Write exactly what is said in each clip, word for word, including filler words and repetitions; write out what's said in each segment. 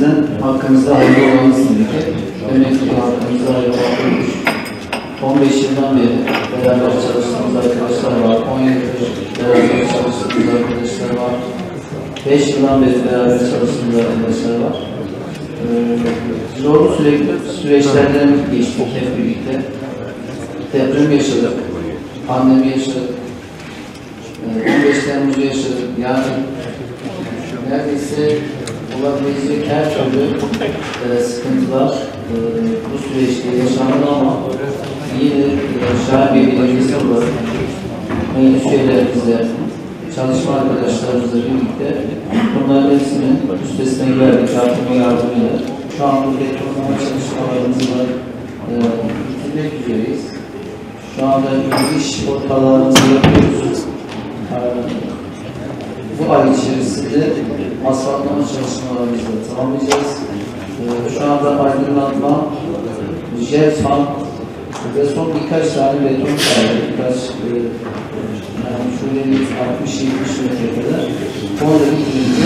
hepinizin hakkınızda hayırlı olmanız gerekir. Demek ki hakkınızda hayırlı olmuş. on beş yıldan beri beraber çalıştığımız arkadaşlar var. on yedi yıl beraber çalıştığımız arkadaşlar var. beş yıldan beri beraber çalıştığımız arkadaşlar var. Ee, zorlu sürekli süreçlerden geçtik hep birlikte. Deprem yaşadık, pandemi yaşadık, on beş Temmuz'u yaşadık. Yani neredeyse olabilecek her türlü e, sıkıntılar e, bu süreçte yaşandı ama yine e, Şahin Bey Belediyesi olarak meclis üyelerimizle, çalışma arkadaşlarımızla birlikte bunların hepsinin üstesinden geldik, artırma yardımıyla. Şu an bu betonlama çalışmalarımızı e, bitirmek üzereyiz. Şu anda giriş ortalarımızı yapıyoruz. E, bu ay içerisinde asfaltlama çalışmalarımızı tamamlayacağız. E, şu anda aydınlatma, jetfan ve son birkaç tane beton kaldı. Birkaç e, yani şöyle altmış yetmiş metre kadar. Onu da bitirince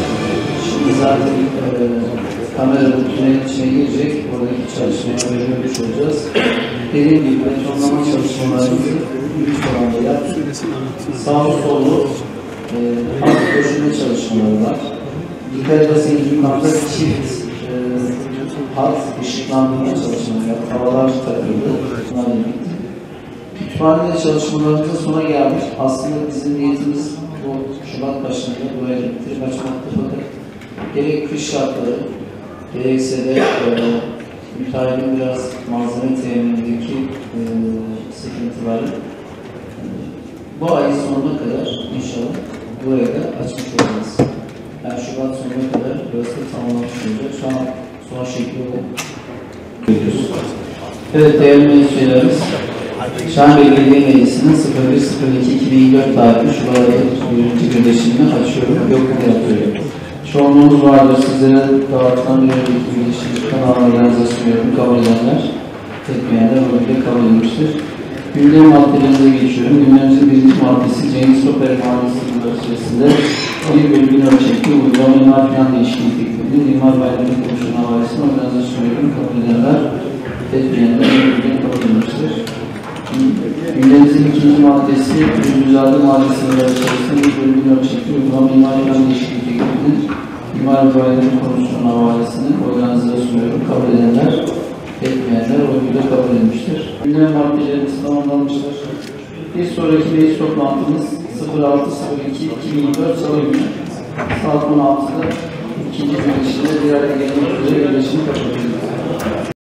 şimdi zaten e, kamera bu tünelin içine girecek. Oradaki çalışmaları görmüş olacağız. Dediğim gibi betonlama çalışmalarımızı büyük oranda yaptık. Sağ solu e, alt döşeme çalışmaları var. Dikkat ederseniz yukarıda çift e, hat ışıklandırma çalışmaları var. Havalar takıldı. Bunlar bitti. Kütüphanede çalışmalarımızın sona gelmiş. Aslında bizim niyetimiz bu Şubat başında buraya bitirip açmaktı fakat gerek kış şartları gerekse de e, müteahhitin biraz malzeme teminindeki e, sıkıntıları e, bu ayın sonuna kadar inşallah buraya da açmış olacağız. Yani Şubat sonuna kadar burası da tamamlanmış olacak. Şu an son şekli olarak görüyoruz. Evet değerli meclislerimiz, Şahin Bey Belediye Meclisi'nin sıfır bir sıfır iki iki bin yirmi dört tarihli Şubat ayı birinci birleşimini açıyorum. Yok yapıyorum. Çoğunluğumuz vardır. Sizlere dağıtılan bir önceki birleşimci kanallarınıza sunuyorum. Kabul edenler, etmeyenler bugün kabul edilmiştir. Gündem maddelerinize geçiyorum. Gündemimizin birinci maddesi Cengiz Soper Mahallesi içerisinde bir bölümün ölçekli uygulama imar plan değişikliği teklifinin imar belirli kuruluşun havalisini organize sunuyorum. Kabul edenler, etmeyenler bugün kabul edilmiştir. Gündemimizin ikinci maddesi Güzade Mahallesi içerisinde bir bölümün ölçekli uygulama imar plan değişikliği teklifinin imar belirli kuruluşun havalisini organize sunuyorum. Kabul edenler, etmeyenler oyuyla kabul edilmiştir. Gündem maddelerimiz tamamlanmıştır. Bir sonraki meclis toplantımız sıfır altı sıfır iki iki bin yirmi dört Salı günü saat on altıda ikinci birleşimde bir araya gelmek üzere birleşimi kapatıyoruz.